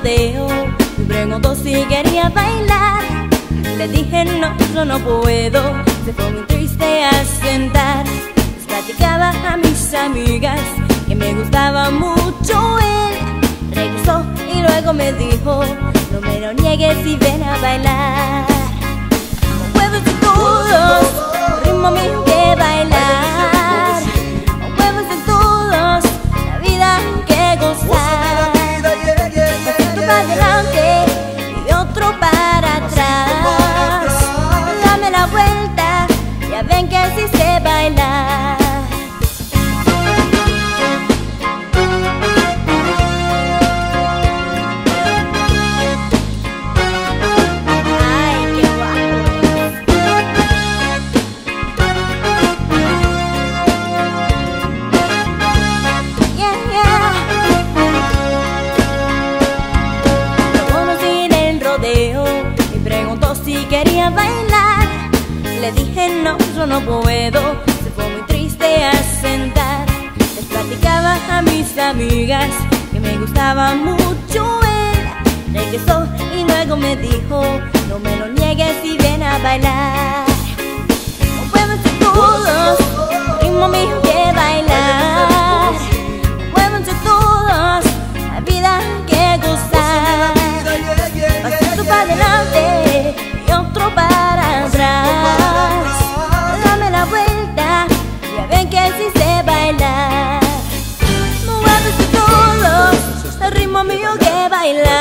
rodeo. Me preguntó si quería bailar. Le dije no, yo no puedo. Se fue muy triste a sentar. Les platicaba a mis amigas que me gustaba mucho él. Regresó y luego me dijo: no me lo niegues y ven a bailar. Muévete todos, ritmo mío que bailar. Muévete todos, la vida que gozar. Pasito para adelante y otro para atrás. Dame la vuelta, ya ven que así sé bailar. Me preguntó si quería bailar. Le dije no, yo no puedo. Se fue muy triste a sentar. Les platicaba a mis amigas que me gustaba mucho él. Regresó y luego me dijo: no me lo niegues y ven a bailar. Muévanse todos, ritmo mío que bailar. Muévanse todos, la vida que gozar. Pasito para adelante y otro para atrás. Dame la vuelta, ya ven que sí sé bailar. Muévanse todos, el ritmo mío que bailar.